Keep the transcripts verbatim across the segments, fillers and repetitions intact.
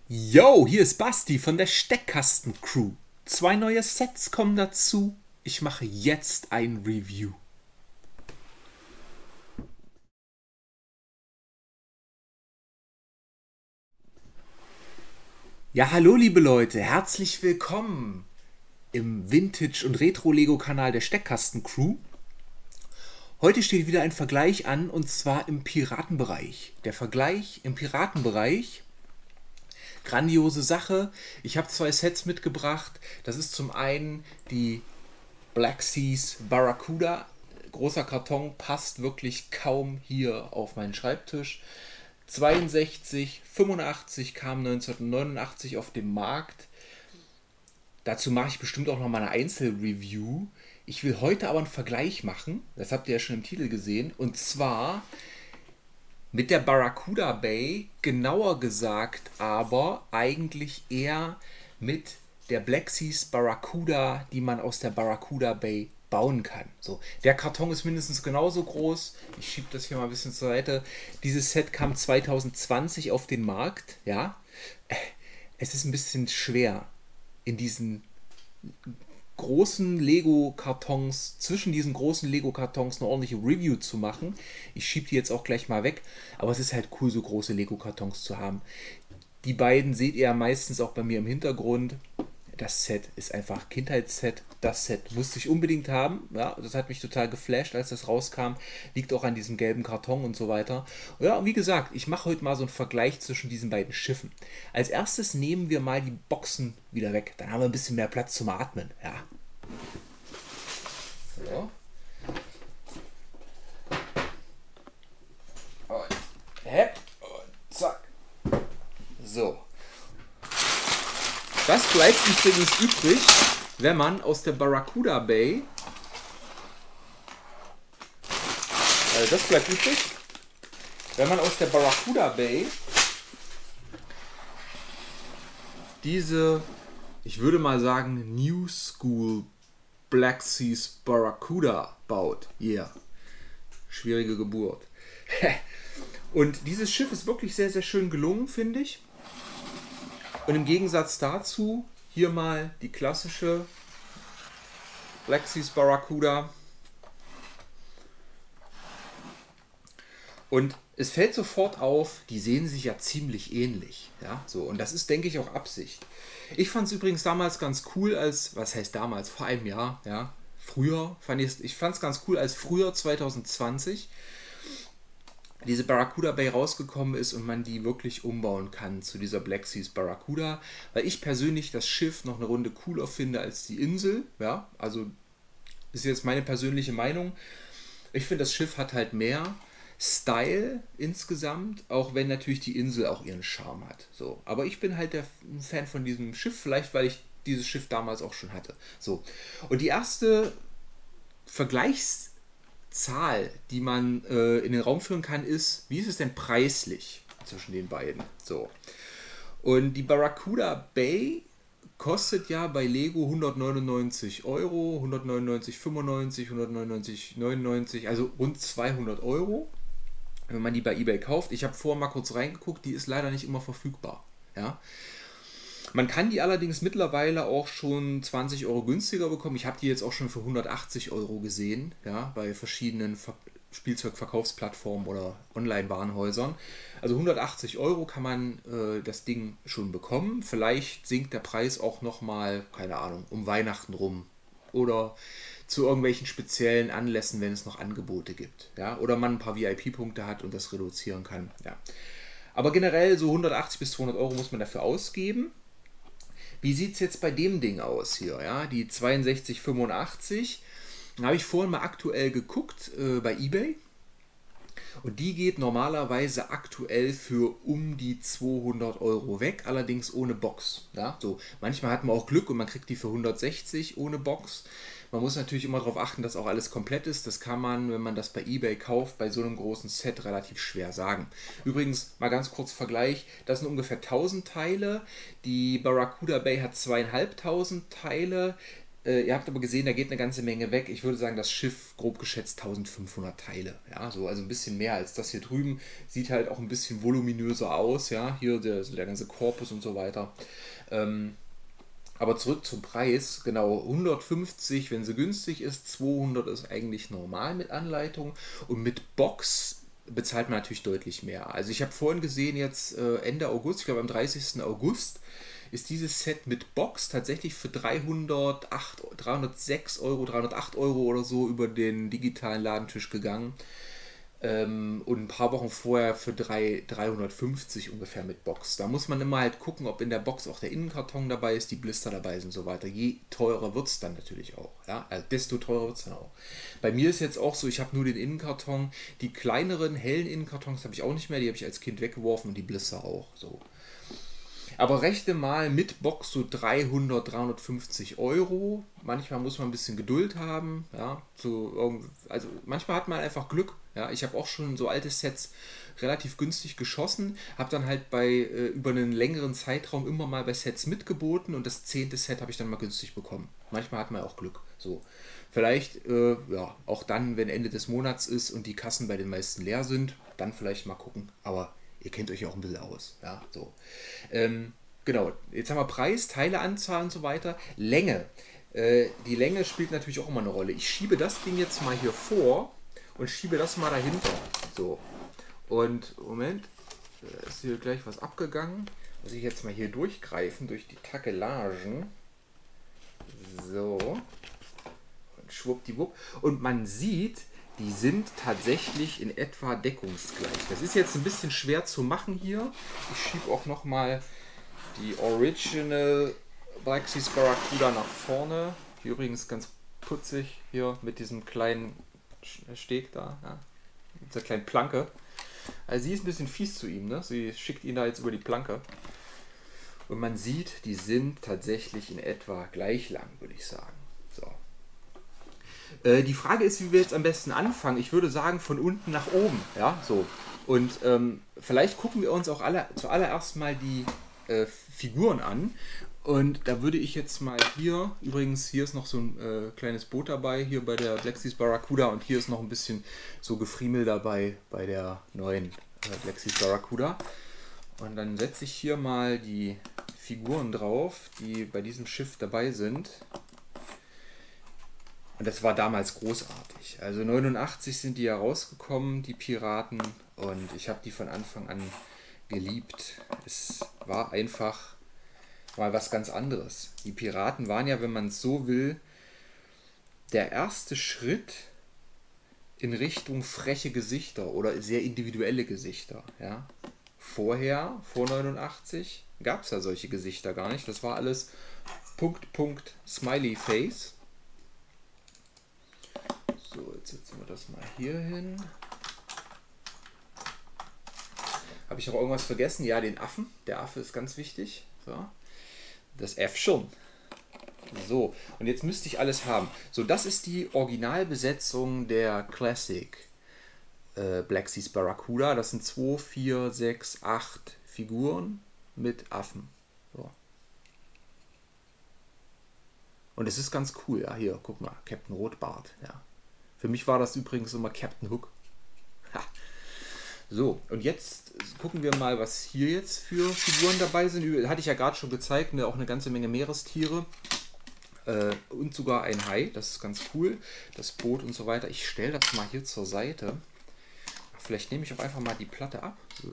Yo, hier ist Basti von der Steckkasten-Crew. Zwei neue Sets kommen dazu. Ich mache jetzt ein Review. Ja, hallo liebe Leute, herzlich willkommen im Vintage- und Retro-Lego-Kanal der Steckkasten-Crew. Heute steht wieder ein Vergleich an, und zwar im Piratenbereich. Der Vergleich im Piratenbereich, grandiose Sache. Ich habe zwei Sets mitgebracht. Das ist zum einen die Black Seas Barracuda. Großer Karton, passt wirklich kaum hier auf meinen Schreibtisch. zweiundsechzig, fünfundachtzig kam neunzehnhundertneunundachtzig auf den Markt. Dazu mache ich bestimmt auch noch mal eine Einzelreview. Ich will heute aber einen Vergleich machen, das habt ihr ja schon im Titel gesehen, und zwar mit der Barracuda Bay, genauer gesagt aber eigentlich eher mit der Black Seas Barracuda, die man aus der Barracuda Bay bauen kann. So, der Karton ist mindestens genauso groß. Ich schiebe das hier mal ein bisschen zur Seite. Dieses Set kam zwanzig zwanzig auf den Markt. Ja, es ist ein bisschen schwer in diesen großen Lego-Kartons, zwischen diesen großen Lego-Kartons eine ordentliche Review zu machen. Ich schiebe die jetzt auch gleich mal weg, aber es ist halt cool, so große Lego-Kartons zu haben. Die beiden seht ihr meistens auch bei mir im Hintergrund. Das Set ist einfach Kindheitsset. Das Set musste ich unbedingt haben. Ja, das hat mich total geflasht, als das rauskam. Liegt auch an diesem gelben Karton und so weiter. Ja, und wie gesagt, ich mache heute mal so einen Vergleich zwischen diesen beiden Schiffen. Als erstes nehmen wir mal die Boxen wieder weg. Dann haben wir ein bisschen mehr Platz zum Atmen. Ja. So. Und, hepp, und zack. So. Das bleibt übrigens übrig, wenn man aus der Barracuda Bay, also das bleibt übrig, wenn man aus der Barracuda Bay diese, ich würde mal sagen, New School Black Seas Barracuda baut. Yeah. Schwierige Geburt. Und dieses Schiff ist wirklich sehr, sehr schön gelungen, finde ich. Und im Gegensatz dazu hier mal die klassische Black Seas Barracuda. Und es fällt sofort auf, die sehen sich ja ziemlich ähnlich. Ja, so. Und das ist, denke ich, auch Absicht. Ich fand es übrigens damals ganz cool, als, was heißt damals, vor einem Jahr, ja, früher, fand ich, ich fand es ganz cool, als früher zwanzig zwanzig diese Barracuda Bay rausgekommen ist und man die wirklich umbauen kann zu dieser Black Seas Barracuda, weil ich persönlich das Schiff noch eine Runde cooler finde als die Insel. Ja, also ist jetzt meine persönliche Meinung. Ich finde, das Schiff hat halt mehr Style insgesamt, auch wenn natürlich die Insel auch ihren Charme hat. So, aber ich bin halt der Fan von diesem Schiff, vielleicht weil ich dieses Schiff damals auch schon hatte. So, und die erste Vergleichs Zahl, die man äh, in den Raum führen kann, ist, wie ist es denn preislich zwischen den beiden? So. Und die Barracuda Bay kostet ja bei Lego hundertneunundneunzig Euro, hundertneunundneunzig fünfundneunzig, hundertneunundneunzig neunundneunzig, also rund zweihundert Euro, wenn man die bei eBay kauft. Ich habe vorher mal kurz reingeguckt, die ist leider nicht immer verfügbar. Ja. Man kann die allerdings mittlerweile auch schon zwanzig Euro günstiger bekommen. Ich habe die jetzt auch schon für hundertachtzig Euro gesehen, ja, bei verschiedenen Ver Spielzeugverkaufsplattformen oder Online-Warenhäusern. Also hundertachtzig Euro kann man äh, das Ding schon bekommen. Vielleicht sinkt der Preis auch nochmal, keine Ahnung, um Weihnachten rum oder zu irgendwelchen speziellen Anlässen, wenn es noch Angebote gibt. Ja? Oder man ein paar V I P-Punkte hat und das reduzieren kann. Ja. Aber generell so hundertachtzig bis zweihundert Euro muss man dafür ausgeben. Wie sieht es jetzt bei dem Ding aus hier? Ja? Die zweiundsechzig fünfundachtzig. Da habe ich vorhin mal aktuell geguckt äh, bei eBay. Und die geht normalerweise aktuell für um die zweihundert Euro weg, allerdings ohne Box. Ja? So, manchmal hat man auch Glück und man kriegt die für hundertsechzig ohne Box. Man muss natürlich immer darauf achten, dass auch alles komplett ist. Das kann man, wenn man das bei eBay kauft, bei so einem großen Set relativ schwer sagen. Übrigens, mal ganz kurz Vergleich, das sind ungefähr tausend Teile. Die Barracuda Bay hat zweitausendfünfhundert Teile. Äh, ihr habt aber gesehen, da geht eine ganze Menge weg. Ich würde sagen, das Schiff, grob geschätzt, eintausendfünfhundert Teile. Ja, so, also ein bisschen mehr als das hier drüben. Sieht halt auch ein bisschen voluminöser aus. Ja, hier der, so der ganze Korpus und so weiter. Ähm, aber zurück zum Preis. Genau, hundertfünfzig, wenn sie günstig ist. zweihundert ist eigentlich normal mit Anleitung. Und mit Box bezahlt man natürlich deutlich mehr. Also ich habe vorhin gesehen, jetzt äh, Ende August, ich glaube am dreißigsten August, ist dieses Set mit Box tatsächlich für dreihundertacht, dreihundertsechs Euro, dreihundertacht Euro oder so über den digitalen Ladentisch gegangen. Ähm, und ein paar Wochen vorher für drei, dreihundertfünfzig ungefähr mit Box. Da muss man immer halt gucken, ob in der Box auch der Innenkarton dabei ist, die Blister dabei sind und so weiter. Je teurer wird es dann natürlich auch. Ja? Also desto teurer wird es dann auch. Bei mir ist jetzt auch so, ich habe nur den Innenkarton. Die kleineren, hellen Innenkartons habe ich auch nicht mehr. Die habe ich als Kind weggeworfen und die Blister auch. So. Aber rechne mal mit Box so dreihundert, dreihundertfünfzig Euro. Manchmal muss man ein bisschen Geduld haben. Ja, so, also manchmal hat man einfach Glück. Ja, ich habe auch schon so alte Sets relativ günstig geschossen. Habe dann halt bei äh, über einen längeren Zeitraum immer mal bei Sets mitgeboten. Und das zehnte Set habe ich dann mal günstig bekommen. Manchmal hat man auch Glück. So. Vielleicht äh, ja, auch dann, wenn Ende des Monats ist und die Kassen bei den meisten leer sind, dann vielleicht mal gucken. Aber ihr kennt euch ja auch ein bisschen aus. Ja, so. Ähm, genau, jetzt haben wir Preis, Teileanzahl und so weiter. Länge. Äh, die Länge spielt natürlich auch immer eine Rolle. Ich schiebe das Ding jetzt mal hier vor und schiebe das mal dahinter. So. Und, Moment, da ist hier gleich was abgegangen. Muss ich jetzt mal hier durchgreifen, durch die Takelagen. So. Und schwuppdiwupp. Und man sieht, die sind tatsächlich in etwa deckungsgleich. Das ist jetzt ein bisschen schwer zu machen hier. Ich schiebe auch nochmal die Original Black Seas Barracuda nach vorne. Hier übrigens ganz putzig hier mit diesem kleinen Steg da. Ja, mit dieser kleinen Planke. Also sie ist ein bisschen fies zu ihm. Ne? Sie schickt ihn da jetzt über die Planke. Und man sieht, die sind tatsächlich in etwa gleich lang, würde ich sagen. So. Die Frage ist, wie wir jetzt am besten anfangen. Ich würde sagen, von unten nach oben. Ja, so. Und ähm, vielleicht gucken wir uns auch alle, zuallererst mal die äh, Figuren an. Und da würde ich jetzt mal hier, übrigens hier ist noch so ein äh, kleines Boot dabei, hier bei der Black Seas Barracuda. Und hier ist noch ein bisschen so Gefriemel dabei bei der neuen äh, Black Seas Barracuda. Und dann setze ich hier mal die Figuren drauf, die bei diesem Schiff dabei sind. Und das war damals großartig. Also neunundachtzig sind die ja rausgekommen, die Piraten. Und ich habe die von Anfang an geliebt. Es war einfach mal was ganz anderes. Die Piraten waren ja, wenn man es so will, der erste Schritt in Richtung freche Gesichter oder sehr individuelle Gesichter. Ja? Vorher, vor neunundachtzig, gab es ja solche Gesichter gar nicht. Das war alles Punkt, Punkt, Smiley Face. So, jetzt setzen wir das mal hier hin. Habe ich noch irgendwas vergessen? Ja, den Affen. Der Affe ist ganz wichtig. So. Das F schon. So, und jetzt müsste ich alles haben. So, das ist die Originalbesetzung der Classic äh, Black Seas Barracuda. Das sind zwei, vier, sechs, acht Figuren mit Affen. So. Und es ist ganz cool. Ja, hier, guck mal, Captain Rotbart. Ja. Für mich war das übrigens immer Captain Hook. Ha. So, und jetzt gucken wir mal, was hier jetzt für Figuren dabei sind. Hatte ich ja gerade schon gezeigt, ne, auch eine ganze Menge Meerestiere. Äh, und sogar ein Hai, das ist ganz cool. Das Boot und so weiter. Ich stelle das mal hier zur Seite. Vielleicht nehme ich auch einfach mal die Platte ab. So.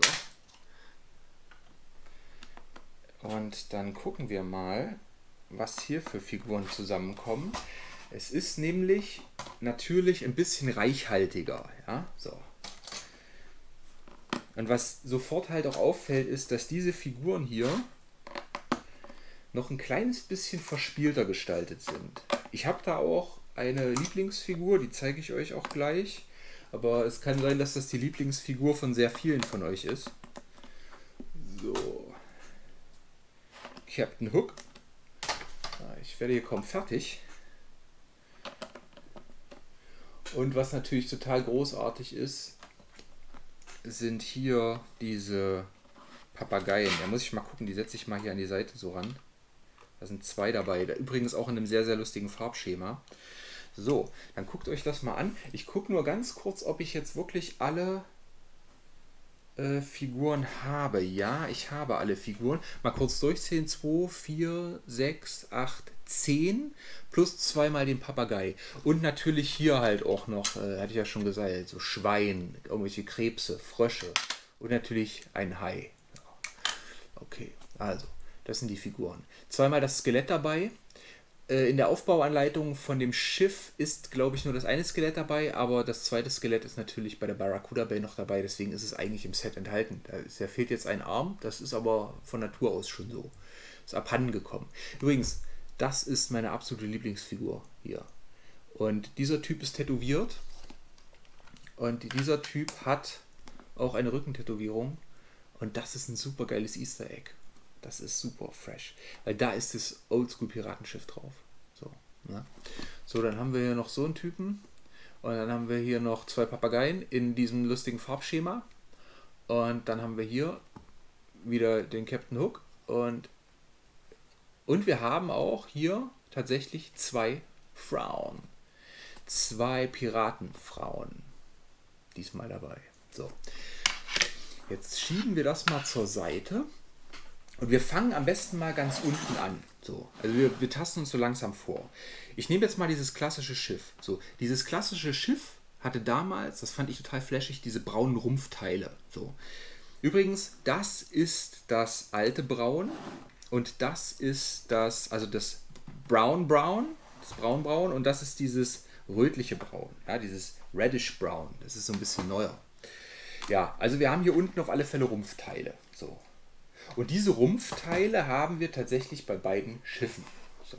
Und dann gucken wir mal, was hier für Figuren zusammenkommen. Es ist nämlich natürlich ein bisschen reichhaltiger. Ja? So. Und was sofort halt auch auffällt, ist, dass diese Figuren hier noch ein kleines bisschen verspielter gestaltet sind. Ich habe da auch eine Lieblingsfigur, die zeige ich euch auch gleich. Aber es kann sein, dass das die Lieblingsfigur von sehr vielen von euch ist. So. Captain Hook. Ich werde hier kaum fertig. Und was natürlich total großartig ist, sind hier diese Papageien. Da muss ich mal gucken, die setze ich mal hier an die Seite so ran. Da sind zwei dabei. Da übrigens auch in einem sehr, sehr lustigen Farbschema. So, dann guckt euch das mal an. Ich gucke nur ganz kurz, ob ich jetzt wirklich alle äh, Figuren habe. Ja, ich habe alle Figuren. Mal kurz durchzählen. zwei, vier, sechs, acht, zehn plus zweimal den Papagei. Und natürlich hier halt auch noch, äh, hatte ich ja schon gesagt, so Schwein, irgendwelche Krebse, Frösche und natürlich ein Hai. Okay, also, das sind die Figuren. Zweimal das Skelett dabei. In der Aufbauanleitung von dem Schiff ist, glaube ich, nur das eine Skelett dabei, aber das zweite Skelett ist natürlich bei der Barracuda Bay noch dabei, deswegen ist es eigentlich im Set enthalten. Da, ist, da fehlt jetzt ein Arm, das ist aber von Natur aus schon so. Ist abhanden gekommen. Übrigens, das ist meine absolute Lieblingsfigur hier. Und dieser Typ ist tätowiert und dieser Typ hat auch eine Rückentätowierung und das ist ein super geiles Easter Egg. Das ist super fresh. Weil da ist das Oldschool-Piratenschiff drauf. So, ne? So, dann haben wir hier noch so einen Typen. Und dann haben wir hier noch zwei Papageien in diesem lustigen Farbschema. Und dann haben wir hier wieder den Captain Hook. Und, und wir haben auch hier tatsächlich zwei Frauen. Zwei Piratenfrauen. Diesmal dabei. So. Jetzt schieben wir das mal zur Seite. Und wir fangen am besten mal ganz unten an. So, also wir, wir tasten uns so langsam vor. Ich nehme jetzt mal dieses klassische Schiff. So, dieses klassische Schiff hatte damals, das fand ich total flashig, diese braunen Rumpfteile. So. Übrigens, das ist das alte Braun und das ist das, also das Brown Brown, das Braun Braun und das ist dieses rötliche Braun, ja, dieses Reddish Brown. Das ist so ein bisschen neuer. Ja, also wir haben hier unten auf alle Fälle Rumpfteile. So. Und diese Rumpfteile haben wir tatsächlich bei beiden Schiffen. So.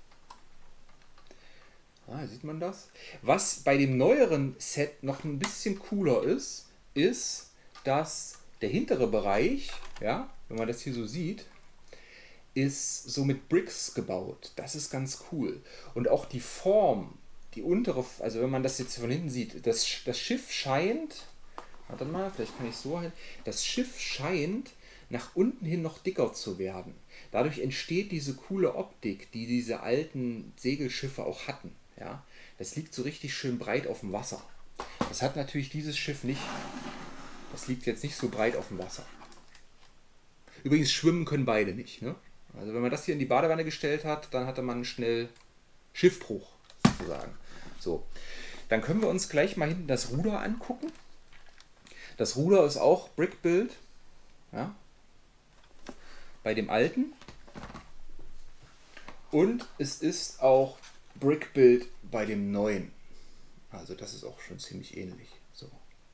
Ah, sieht man das? Was bei dem neueren Set noch ein bisschen cooler ist, ist, dass der hintere Bereich, ja, wenn man das hier so sieht, ist so mit Bricks gebaut. Das ist ganz cool. Und auch die Form, die untere, also wenn man das jetzt von hinten sieht, das, das Schiff scheint, warte mal, vielleicht kann ich so hin, das Schiff scheint nach unten hin noch dicker zu werden. Dadurch entsteht diese coole Optik, die diese alten Segelschiffe auch hatten. Ja? Das liegt so richtig schön breit auf dem Wasser. Das hat natürlich dieses Schiff nicht. Das liegt jetzt nicht so breit auf dem Wasser. Übrigens schwimmen können beide nicht. Ne? Also wenn man das hier in die Badewanne gestellt hat, dann hatte man schnell Schiffbruch sozusagen. So. Dann können wir uns gleich mal hinten das Ruder angucken. Das Ruder ist auch Brick-Build. Ja? Bei dem alten. Und es ist auch Brick-Build bei dem neuen. Also das ist auch schon ziemlich ähnlich. So.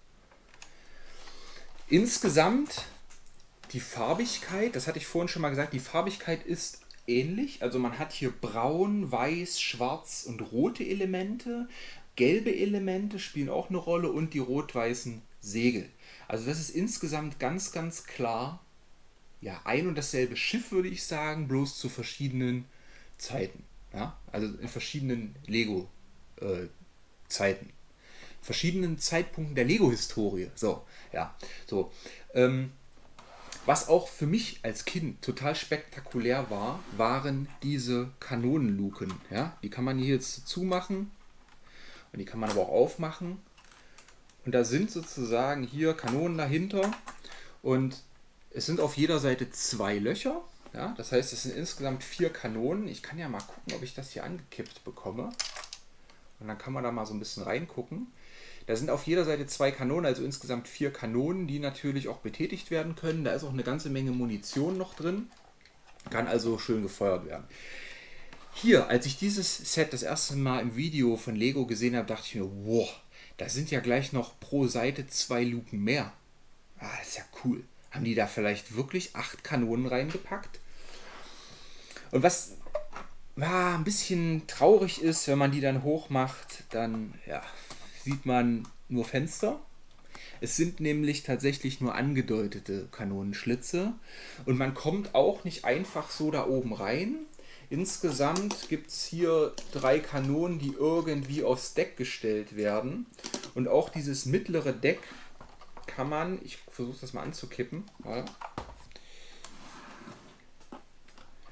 Insgesamt die Farbigkeit, das hatte ich vorhin schon mal gesagt, die Farbigkeit ist ähnlich. Also man hat hier braun, weiß, schwarz und rote Elemente. Gelbe Elemente spielen auch eine Rolle und die rot-weißen Segel. Also das ist insgesamt ganz, ganz klar ja, ein und dasselbe Schiff, würde ich sagen, bloß zu verschiedenen Zeiten. Ja? Also in verschiedenen Lego-Zeiten. Äh, verschiedenen Zeitpunkten der Lego-Historie. So, ja, so. Ähm, was auch für mich als Kind total spektakulär war, waren diese Kanonenluken. Ja? Die kann man hier jetzt zumachen und die kann man aber auch aufmachen. Und da sind sozusagen hier Kanonen dahinter und es sind auf jeder Seite zwei Löcher. Ja? Das heißt, es sind insgesamt vier Kanonen. Ich kann ja mal gucken, ob ich das hier angekippt bekomme. Und dann kann man da mal so ein bisschen reingucken. Da sind auf jeder Seite zwei Kanonen, also insgesamt vier Kanonen, die natürlich auch betätigt werden können. Da ist auch eine ganze Menge Munition noch drin. Kann also schön gefeuert werden. Hier, als ich dieses Set das erste Mal im Video von Lego gesehen habe, dachte ich mir, wow, da sind ja gleich noch pro Seite zwei Luken mehr. Ah, das ist ja cool. Haben die da vielleicht wirklich acht Kanonen reingepackt? Und was ja, ein bisschen traurig ist, wenn man die dann hoch macht, dann ja, sieht man nur Fenster. Es sind nämlich tatsächlich nur angedeutete Kanonenschlitze und man kommt auch nicht einfach so da oben rein. Insgesamt gibt es hier drei Kanonen, die irgendwie aufs Deck gestellt werden. Und auch dieses mittlere Deck kann man, ich versuche das mal anzukippen, ja.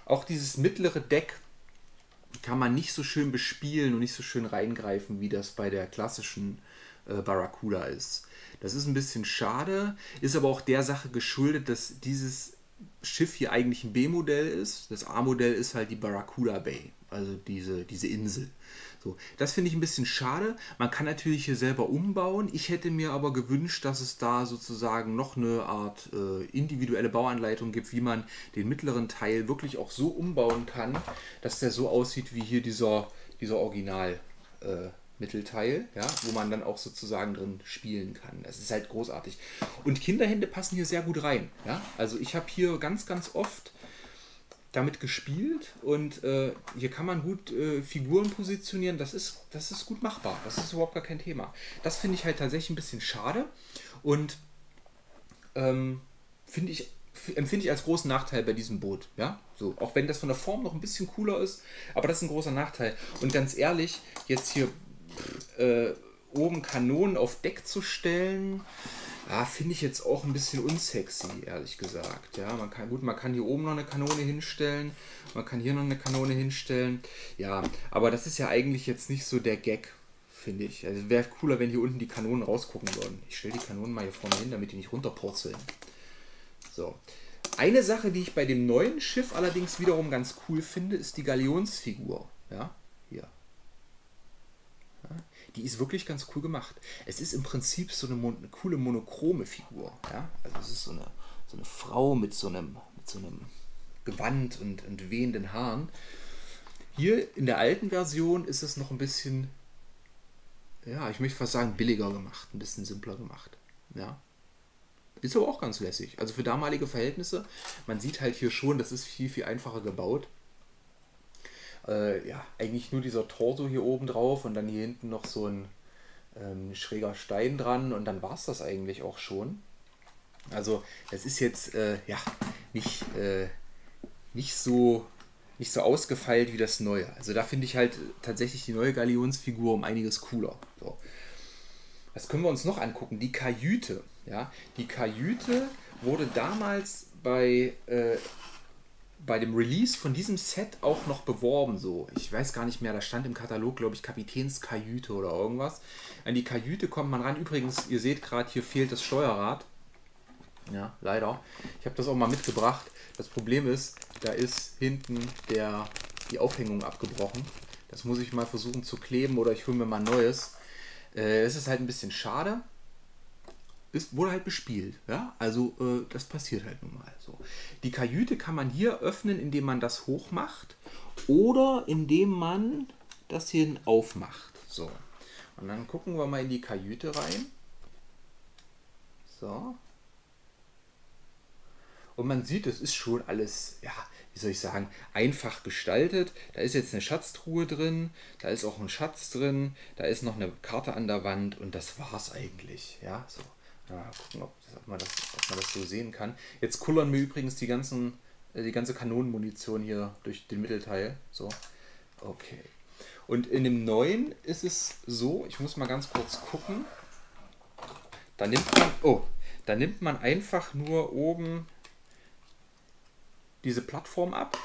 Auch dieses mittlere Deck kann man nicht so schön bespielen und nicht so schön reingreifen, wie das bei der klassischen äh, Barracuda ist. Das ist ein bisschen schade, ist aber auch der Sache geschuldet, dass dieses Schiff hier eigentlich ein B-Modell ist. Das A-Modell ist halt die Barracuda Bay, also diese, diese Insel. So, das finde ich ein bisschen schade. Man kann natürlich hier selber umbauen. Ich hätte mir aber gewünscht, dass es da sozusagen noch eine Art äh, individuelle Bauanleitung gibt, wie man den mittleren Teil wirklich auch so umbauen kann, dass der so aussieht wie hier dieser, dieser Original äh, Mittelteil, ja, wo man dann auch sozusagen drin spielen kann. Das ist halt großartig. Und Kinderhände passen hier sehr gut rein. Ja? Also ich habe hier ganz, ganz oft damit gespielt und äh, hier kann man gut äh, Figuren positionieren. Das ist, das ist gut machbar. Das ist überhaupt gar kein Thema. Das finde ich halt tatsächlich ein bisschen schade und ähm, finde ich empfinde ich als großen Nachteil bei diesem Boot. Ja? So, auch wenn das von der Form noch ein bisschen cooler ist, aber das ist ein großer Nachteil. Und ganz ehrlich, jetzt hier äh, oben Kanonen auf Deck zu stellen, ah, finde ich jetzt auch ein bisschen unsexy, ehrlich gesagt. Ja, man kann, gut, man kann hier oben noch eine Kanone hinstellen, man kann hier noch eine Kanone hinstellen. Ja, aber das ist ja eigentlich jetzt nicht so der Gag, finde ich. Also wäre cooler, wenn hier unten die Kanonen rausgucken würden. Ich stelle die Kanonen mal hier vorne hin, damit die nicht runterpurzeln. So. Eine Sache, die ich bei dem neuen Schiff allerdings wiederum ganz cool finde, ist die Galionsfigur. Ja, hier. Ja, die ist wirklich ganz cool gemacht. Es ist im Prinzip so eine, mon eine coole monochrome Figur. Ja? Also es ist so eine, so eine Frau mit so einem, mit so einem Gewand und, und wehenden Haaren. Hier in der alten Version ist es noch ein bisschen, ja, ich möchte fast sagen, billiger gemacht, ein bisschen simpler gemacht. Ja. Ist aber auch ganz lässig. Also für damalige Verhältnisse, man sieht halt hier schon, das ist viel, viel einfacher gebaut. Äh, ja, eigentlich nur dieser Torso hier oben drauf und dann hier hinten noch so ein ähm, schräger Stein dran und dann war es das eigentlich auch schon. Also es ist jetzt äh, ja nicht, äh, nicht, so, nicht so ausgefeilt wie das neue. Also da finde ich halt tatsächlich die neue Galionsfigur um einiges cooler. So. Was können wir uns noch angucken? Die Kajüte. Ja? Die Kajüte wurde damals bei, äh, bei dem Release von diesem Set auch noch beworben. So. Ich weiß gar nicht mehr, da stand im Katalog, glaube ich, Kapitänskajüte oder irgendwas. An die Kajüte kommt man ran. Übrigens, ihr seht gerade, hier fehlt das Steuerrad. Ja, leider. Ich habe das auch mal mitgebracht. Das Problem ist, da ist hinten der, die Aufhängung abgebrochen. Das muss ich mal versuchen zu kleben oder ich hole mir mal ein neues. Es ist halt ein bisschen schade. Es wurde halt bespielt. Ja? Also äh, das passiert halt nun mal so. Die Kajüte kann man hier öffnen, indem man das hochmacht oder indem man das hier aufmacht. So. Und dann gucken wir mal in die Kajüte rein. So. Und man sieht, es ist schon alles, ja, wie soll ich sagen, einfach gestaltet. Da ist jetzt eine Schatztruhe drin, da ist auch ein Schatz drin, da ist noch eine Karte an der Wand und das war's eigentlich. Ja, so. Mal gucken, ob, das, ob, man das, ob man das so sehen kann. Jetzt kullern mir übrigens die, ganzen, äh, die ganze Kanonenmunition hier durch den Mittelteil. So, okay. Und in dem neuen ist es so, ich muss mal ganz kurz gucken. Da nimmt man, oh, da nimmt man einfach nur oben diese Plattform ab.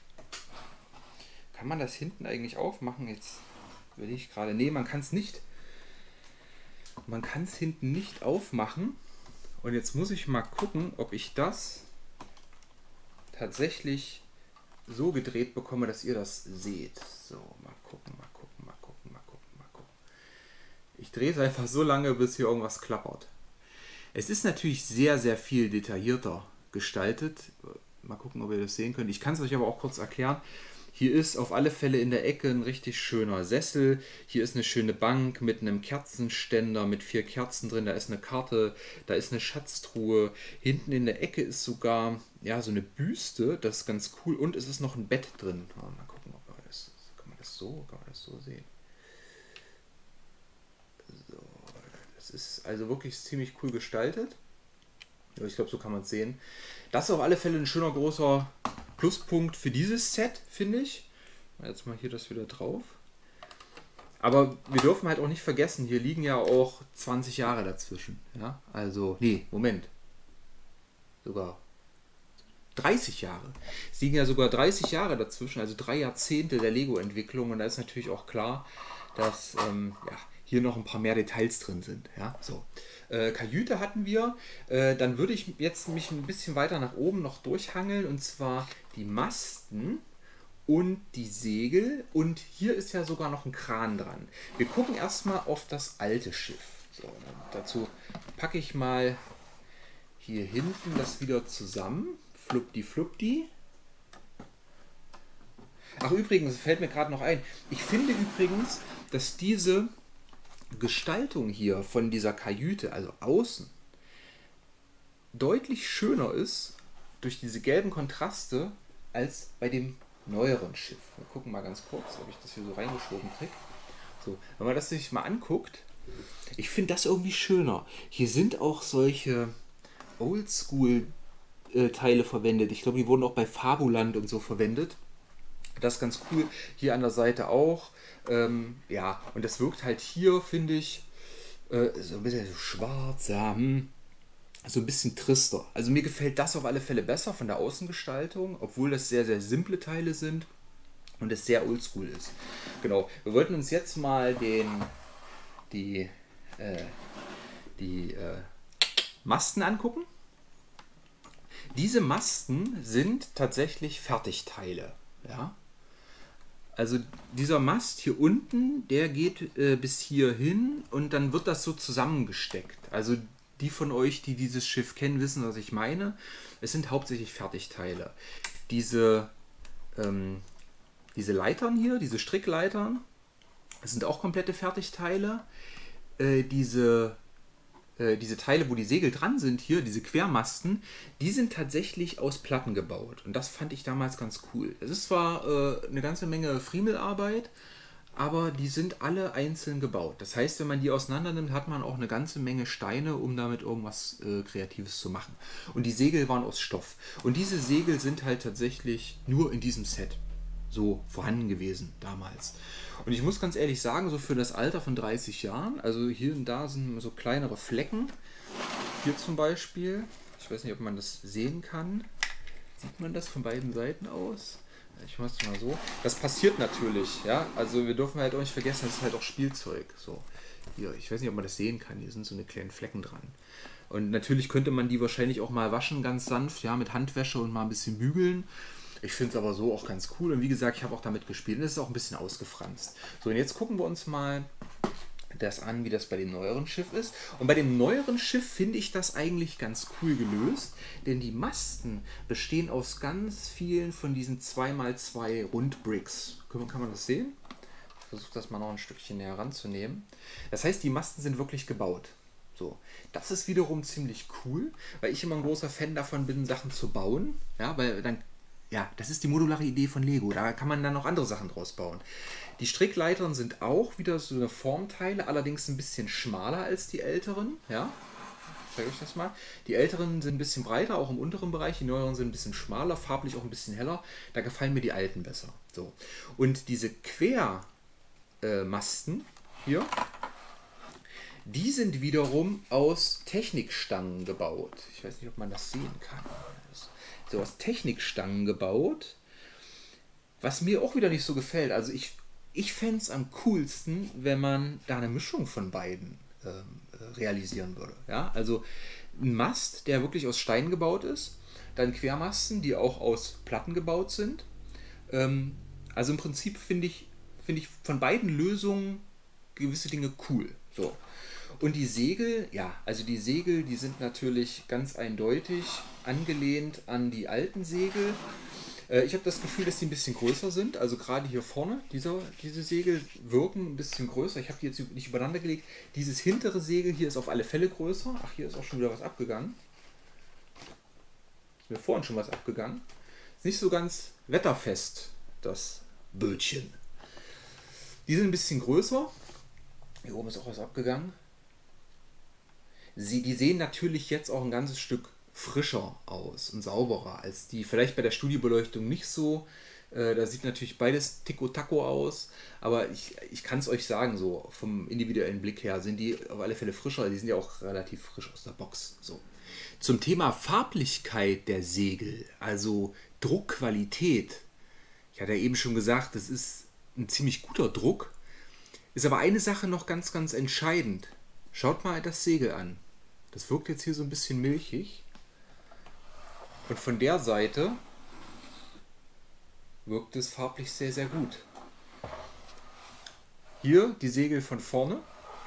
Kann man das hinten eigentlich aufmachen? Jetzt will ich gerade. Nee, man kann es nicht. Man kann es hinten nicht aufmachen. Und jetzt muss ich mal gucken, ob ich das tatsächlich so gedreht bekomme, dass ihr das seht. So, mal gucken, mal gucken, mal gucken, mal gucken, mal gucken. Ich drehe es einfach so lange, bis hier irgendwas klappert. Es ist natürlich sehr, sehr viel detaillierter gestaltet. Mal gucken, ob ihr das sehen könnt. Ich kann es euch aber auch kurz erklären. Hier ist auf alle Fälle in der Ecke ein richtig schöner Sessel. Hier ist eine schöne Bank mit einem Kerzenständer mit vier Kerzen drin. Da ist eine Karte, da ist eine Schatztruhe. Hinten in der Ecke ist sogar ja, so eine Büste. Das ist ganz cool. Und es ist noch ein Bett drin. Mal gucken, ob man das, kann man das so, kann man das so sehen. So, das ist also wirklich ziemlich cool gestaltet. Ich glaube, so kann man es sehen. Das ist auf alle Fälle ein schöner großer Pluspunkt für dieses Set, finde ich. Jetzt mal hier das wieder drauf. Aber wir dürfen halt auch nicht vergessen, hier liegen ja auch zwanzig Jahre dazwischen. Ja? Also, nee, Moment. Sogar dreißig Jahre. Es liegen ja sogar dreißig Jahre dazwischen, also drei Jahrzehnte der Lego-Entwicklung. Und da ist natürlich auch klar, dass ähm, ja, hier noch ein paar mehr Details drin sind. Ja, so. Äh, Kajüte hatten wir. Äh, dann würde ich jetzt mich ein bisschen weiter nach oben noch durchhangeln. Und zwar die Masten und die Segel. Und hier ist ja sogar noch ein Kran dran. Wir gucken erstmal auf das alte Schiff. So, dazu packe ich mal hier hinten das wieder zusammen. Fluppdi, fluppdi. Ach übrigens, fällt mir gerade noch ein. Ich finde übrigens, dass diese Gestaltung hier von dieser Kajüte, also außen, deutlich schöner ist durch diese gelben Kontraste als bei dem neueren Schiff. Wir gucken mal ganz kurz, ob ich das hier so reingeschoben kriege. So, wenn man das sich mal anguckt, ich finde das irgendwie schöner. Hier sind auch solche Oldschool-Teile verwendet. Ich glaube, die wurden auch bei Fabuland und so verwendet. Das ist ganz cool. Hier an der Seite auch. Ähm, ja, und das wirkt halt hier, finde ich, äh, so ein bisschen schwarz, ja, hm, so ein bisschen trister. Also mir gefällt das auf alle Fälle besser von der Außengestaltung, obwohl das sehr, sehr simple Teile sind und es sehr oldschool ist. Genau, wir wollten uns jetzt mal den, die, äh, die äh, Masten angucken. Diese Masten sind tatsächlich Fertigteile. Ja? Also dieser Mast hier unten, der geht äh, bis hier hin und dann wird das so zusammengesteckt. Also die von euch, die dieses Schiff kennen, wissen, was ich meine. Es sind hauptsächlich Fertigteile. Diese, ähm, diese Leitern hier, diese Strickleitern, das sind auch komplette Fertigteile. Äh, diese diese Teile, wo die Segel dran sind hier, diese Quermasten, die sind tatsächlich aus Platten gebaut. Und das fand ich damals ganz cool. Es ist zwar äh, eine ganze Menge Friemelarbeit, aber die sind alle einzeln gebaut. Das heißt, wenn man die auseinander nimmt, hat man auch eine ganze Menge Steine, um damit irgendwas äh, Kreatives zu machen. Und die Segel waren aus Stoff. Und diese Segel sind halt tatsächlich nur in diesem Set so vorhanden gewesen damals. Und ich muss ganz ehrlich sagen, so für das Alter von dreißig Jahren, also hier und da sind so kleinere Flecken. Hier zum Beispiel, ich weiß nicht, ob man das sehen kann. Sieht man das von beiden Seiten aus? Ich mache es mal so. Das passiert natürlich, ja. Also wir dürfen halt auch nicht vergessen, das ist halt auch Spielzeug. So, hier, ich weiß nicht, ob man das sehen kann. Hier sind so eine kleinen Flecken dran. Und natürlich könnte man die wahrscheinlich auch mal waschen, ganz sanft, ja, mit Handwäsche und mal ein bisschen bügeln. Ich finde es aber so auch ganz cool. Und wie gesagt, ich habe auch damit gespielt. Und es ist auch ein bisschen ausgefranst. So, und jetzt gucken wir uns mal das an, wie das bei dem neueren Schiff ist. Und bei dem neueren Schiff finde ich das eigentlich ganz cool gelöst. Denn die Masten bestehen aus ganz vielen von diesen zwei mal zwei Rundbricks. Kann man das sehen? Ich versuche das mal noch ein Stückchen näher ranzunehmen. Das heißt, die Masten sind wirklich gebaut. So, das ist wiederum ziemlich cool, weil ich immer ein großer Fan davon bin, Sachen zu bauen. Ja, weil dann Ja, das ist die modulare Idee von Lego. Da kann man dann noch andere Sachen draus bauen. Die Strickleitern sind auch wieder so eine Formteile, allerdings ein bisschen schmaler als die älteren. Ja, ich zeige euch das mal. Die älteren sind ein bisschen breiter, auch im unteren Bereich. Die neueren sind ein bisschen schmaler, farblich auch ein bisschen heller. Da gefallen mir die alten besser. So. Und diese Quermasten hier, die sind wiederum aus Technikstangen gebaut. Ich weiß nicht, ob man das sehen kann. So aus Technikstangen gebaut, was mir auch wieder nicht so gefällt. Also ich, ich fände es am coolsten, wenn man da eine Mischung von beiden ähm, realisieren würde. Ja? Also ein Mast, der wirklich aus Stein gebaut ist, dann Quermasten, die auch aus Platten gebaut sind. Ähm, also im Prinzip finde ich, finde ich von beiden Lösungen gewisse Dinge cool. So. Und die Segel, ja, also die Segel, die sind natürlich ganz eindeutig angelehnt an die alten Segel. Äh, ich habe das Gefühl, dass die ein bisschen größer sind. Also gerade hier vorne, dieser, diese Segel wirken ein bisschen größer. Ich habe die jetzt nicht übereinander gelegt. Dieses hintere Segel hier ist auf alle Fälle größer. Ach, hier ist auch schon wieder was abgegangen. Ist mir vorhin schon was abgegangen. Ist nicht so ganz wetterfest, das Bötchen. Die sind ein bisschen größer. Hier oben ist auch was abgegangen. Sie, die sehen natürlich jetzt auch ein ganzes Stück frischer aus und sauberer als die. Vielleicht bei der Studiobeleuchtung nicht so. Äh, da sieht natürlich beides Tico-Taco aus. Aber ich, ich kann es euch sagen, so vom individuellen Blick her sind die auf alle Fälle frischer. Die sind ja auch relativ frisch aus der Box. So. Zum Thema Farblichkeit der Segel, also Druckqualität. Ich hatte ja eben schon gesagt, das ist ein ziemlich guter Druck. Ist aber eine Sache noch ganz, ganz entscheidend. Schaut mal das Segel an. Das wirkt jetzt hier so ein bisschen milchig. Und von der Seite wirkt es farblich sehr, sehr gut. Hier die Segel von vorne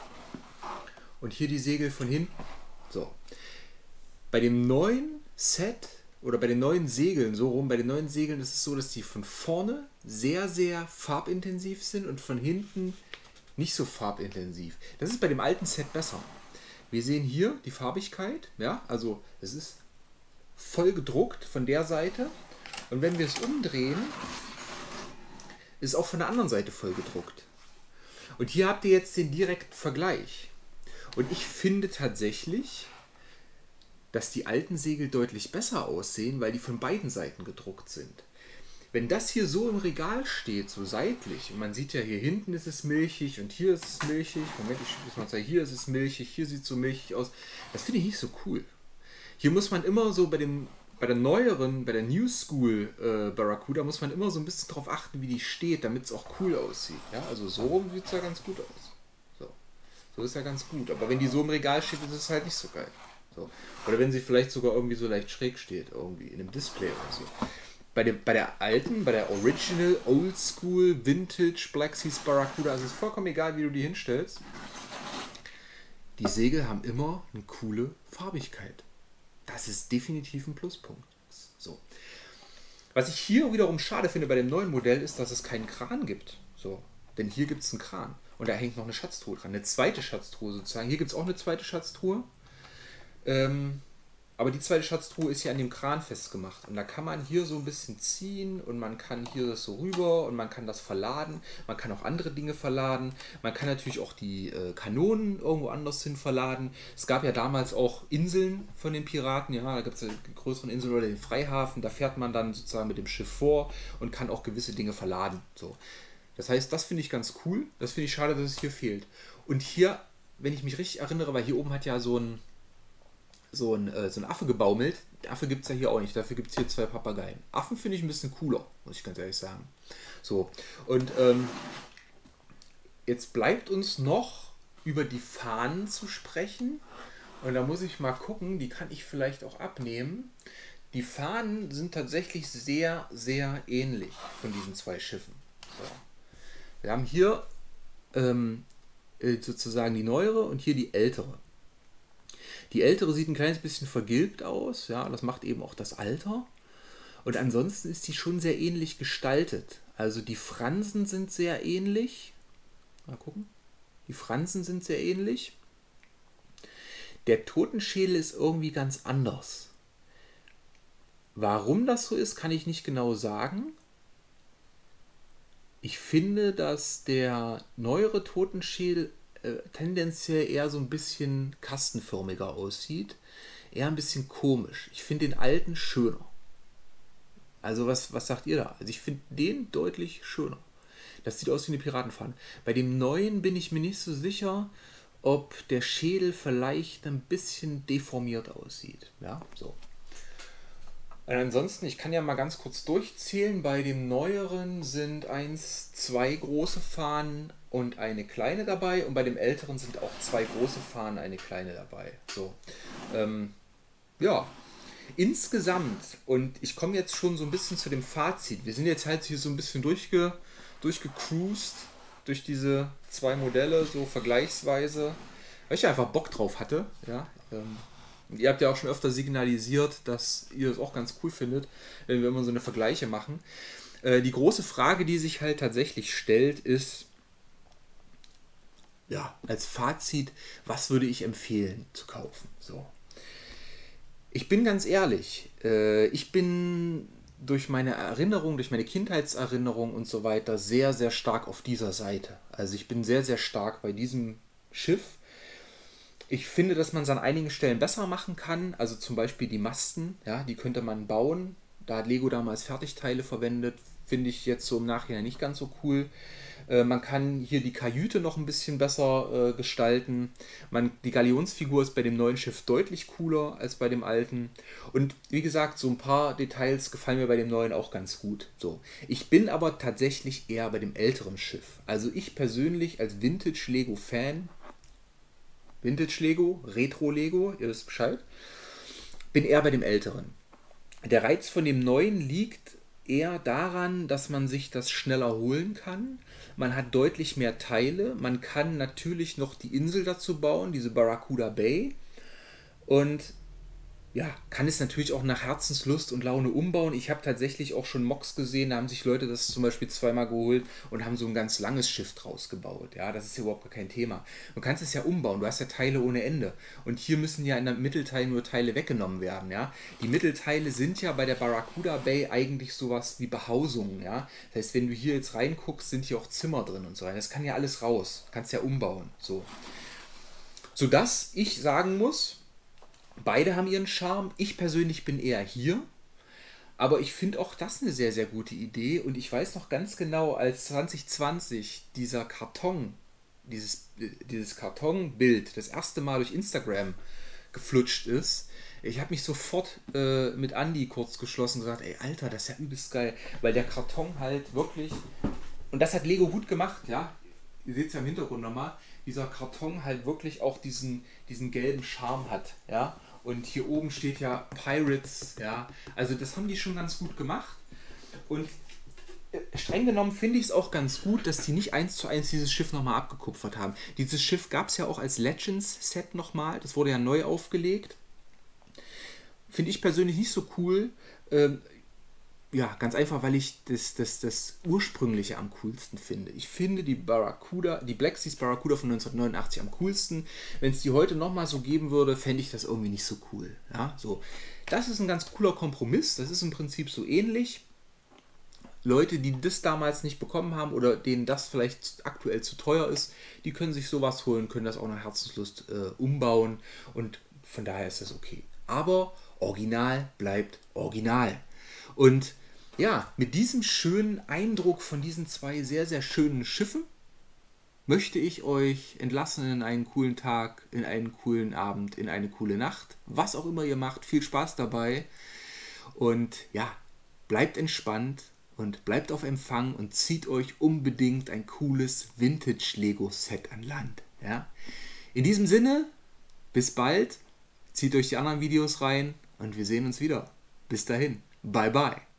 und hier die Segel von hinten. So. Bei dem neuen Set oder bei den neuen Segeln, so rum, bei den neuen Segeln ist es so, dass die von vorne sehr, sehr farbintensiv sind und von hinten nicht so farbintensiv. Das ist bei dem alten Set besser. Wir sehen hier die Farbigkeit, ja, also es ist voll gedruckt von der Seite und wenn wir es umdrehen, ist auch von der anderen Seite voll gedruckt. Und hier habt ihr jetzt den direkten Vergleich. Und ich finde tatsächlich, dass die alten Segel deutlich besser aussehen, weil die von beiden Seiten gedruckt sind. Wenn das hier so im Regal steht, so seitlich, und man sieht ja, hier hinten ist es milchig und hier ist es milchig, Moment, ich schiebe es mal zeigen, hier ist es milchig, hier sieht es so milchig aus, das finde ich nicht so cool. Hier muss man immer so bei dem, bei der neueren, bei der New School äh, Barracuda, muss man immer so ein bisschen drauf achten, wie die steht, damit es auch cool aussieht. Ja, also so rum sieht es ja ganz gut aus. So. So ist ja ganz gut, aber wenn die so im Regal steht, ist es halt nicht so geil. So. Oder wenn sie vielleicht sogar irgendwie so leicht schräg steht, irgendwie in einem Display oder so. Bei, dem, bei der alten, bei der Original, Old School, Vintage, Black Seas Barracuda, also es ist vollkommen egal, wie du die hinstellst. Die Segel haben immer eine coole Farbigkeit. Das ist definitiv ein Pluspunkt. So. Was ich hier wiederum schade finde bei dem neuen Modell ist, dass es keinen Kran gibt. So. Denn hier gibt es einen Kran. Und da hängt noch eine Schatztruhe dran. Eine zweite Schatztruhe sozusagen. Hier gibt es auch eine zweite Schatztruhe. Ähm, aber die zweite Schatztruhe ist hier an dem Kran festgemacht. Und da kann man hier so ein bisschen ziehen und man kann hier das so rüber und man kann das verladen. Man kann auch andere Dinge verladen. Man kann natürlich auch die äh, Kanonen irgendwo anders hin verladen. Es gab ja damals auch Inseln von den Piraten. Ja, da gibt es ja die größeren Inseln oder den Freihafen. Da fährt man dann sozusagen mit dem Schiff vor und kann auch gewisse Dinge verladen. So. Das heißt, das finde ich ganz cool. Das finde ich schade, dass es hier fehlt. Und hier, wenn ich mich richtig erinnere, weil hier oben hat ja so ein so ein, äh, so ein Affe gebaumelt. Der Affe gibt es ja hier auch nicht. Dafür gibt es hier zwei Papageien. Affen finde ich ein bisschen cooler, muss ich ganz ehrlich sagen. So, und ähm, jetzt bleibt uns noch über die Fahnen zu sprechen. Und da muss ich mal gucken, die kann ich vielleicht auch abnehmen. Die Fahnen sind tatsächlich sehr, sehr ähnlich von diesen zwei Schiffen. So. Wir haben hier ähm, sozusagen die neuere und hier die ältere. Die ältere sieht ein kleines bisschen vergilbt aus, ja, das macht eben auch das Alter. Und ansonsten ist die schon sehr ähnlich gestaltet. Also die Fransen sind sehr ähnlich. Mal gucken. Die Fransen sind sehr ähnlich. Der Totenschädel ist irgendwie ganz anders. Warum das so ist, kann ich nicht genau sagen. Ich finde, dass der neuere Totenschädel tendenziell eher so ein bisschen kastenförmiger aussieht. Eher ein bisschen komisch. Ich finde den alten schöner. Also was, was sagt ihr da? Also ich finde den deutlich schöner. Das sieht aus wie eine Piratenfahne. Bei dem neuen bin ich mir nicht so sicher, ob der Schädel vielleicht ein bisschen deformiert aussieht. Ja, so. Und ansonsten, ich kann ja mal ganz kurz durchzählen. Bei dem neueren sind eins, zwei große Fahnen und eine kleine dabei. Und bei dem älteren sind auch zwei große Fahnen, eine kleine dabei. So, ähm, ja, insgesamt, und ich komme jetzt schon so ein bisschen zu dem Fazit. Wir sind jetzt halt hier so ein bisschen durchge, durchgecruised durch diese zwei Modelle, so vergleichsweise, weil ich einfach Bock drauf hatte. Ja, ähm, ihr habt ja auch schon öfter signalisiert, dass ihr es auch ganz cool findet, wenn wir immer so eine Vergleiche machen. Äh, die große Frage, die sich halt tatsächlich stellt, ist, ja, als Fazit, was würde ich empfehlen zu kaufen? So. Ich bin ganz ehrlich, äh, ich bin durch meine Erinnerung, durch meine Kindheitserinnerung und so weiter sehr, sehr stark auf dieser Seite. Also ich bin sehr, sehr stark bei diesem Schiff. Ich finde, dass man es an einigen Stellen besser machen kann. Also zum Beispiel die Masten, ja, die könnte man bauen. Da hat Lego damals Fertigteile verwendet, finde ich jetzt so im Nachhinein nicht ganz so cool. Äh, man kann hier die Kajüte noch ein bisschen besser äh, gestalten. Man, die Galionsfigur ist bei dem neuen Schiff deutlich cooler als bei dem alten. Und wie gesagt, so ein paar Details gefallen mir bei dem neuen auch ganz gut. So. Ich bin aber tatsächlich eher bei dem älteren Schiff. Also ich persönlich als Vintage-Lego-Fan, Vintage-Lego, Retro-Lego, ihr wisst Bescheid, bin eher bei dem älteren. Der Reiz von dem neuen liegt eher daran, dass man sich das schneller holen kann. Man hat deutlich mehr Teile. Man kann natürlich noch die Insel dazu bauen, diese Barracuda Bay. Und ja, kann es natürlich auch nach Herzenslust und Laune umbauen. Ich habe tatsächlich auch schon Mocks gesehen, da haben sich Leute das zum Beispiel zweimal geholt und haben so ein ganz langes Schiff draus gebaut. Ja, das ist ja überhaupt kein Thema. Du kannst es ja umbauen, du hast ja Teile ohne Ende. Und hier müssen ja in der Mittelteil nur Teile weggenommen werden. Ja, die Mittelteile sind ja bei der Barracuda Bay eigentlich sowas wie Behausungen. Ja, das heißt, wenn du hier jetzt reinguckst, sind hier auch Zimmer drin und so weiter. Das kann ja alles raus. Du kannst ja umbauen. So. Sodass ich sagen muss, beide haben ihren Charme. Ich persönlich bin eher hier. Aber ich finde auch das eine sehr, sehr gute Idee. Und ich weiß noch ganz genau, als zwanzig zwanzig dieser Karton, dieses, dieses Kartonbild das erste Mal durch Instagram geflutscht ist, ich habe mich sofort äh, mit Andy kurz geschlossen und gesagt, ey Alter, das ist ja übelst geil. Weil der Karton halt wirklich, und das hat Lego gut gemacht, ja. Ihr seht es ja im Hintergrund nochmal, dieser Karton halt wirklich auch diesen, diesen gelben Charme hat, ja. Und hier oben steht ja Pirates, ja. Also das haben die schon ganz gut gemacht. Und streng genommen finde ich es auch ganz gut, dass die nicht eins zu eins dieses Schiff nochmal abgekupfert haben. Dieses Schiff gab es ja auch als Legends-Set nochmal. Das wurde ja neu aufgelegt. Finde ich persönlich nicht so cool. Ähm, Ja, ganz einfach, weil ich das, das, das Ursprüngliche am coolsten finde. Ich finde die Barracuda, die Black Seas Barracuda von neunzehnhundertneunundachtzig am coolsten. Wenn es die heute nochmal so geben würde, fände ich das irgendwie nicht so cool. Ja, so. Das ist ein ganz cooler Kompromiss. Das ist im Prinzip so ähnlich. Leute, die das damals nicht bekommen haben oder denen das vielleicht aktuell zu teuer ist, die können sich sowas holen, können das auch nach Herzenslust äh, umbauen und von daher ist das okay. Aber Original bleibt Original. Und ja, mit diesem schönen Eindruck von diesen zwei sehr, sehr schönen Schiffen möchte ich euch entlassen in einen coolen Tag, in einen coolen Abend, in eine coole Nacht. Was auch immer ihr macht, viel Spaß dabei. Und ja, bleibt entspannt und bleibt auf Empfang und zieht euch unbedingt ein cooles Vintage-Lego-Set an Land. Ja? In diesem Sinne, bis bald, zieht euch die anderen Videos rein und wir sehen uns wieder. Bis dahin, bye bye.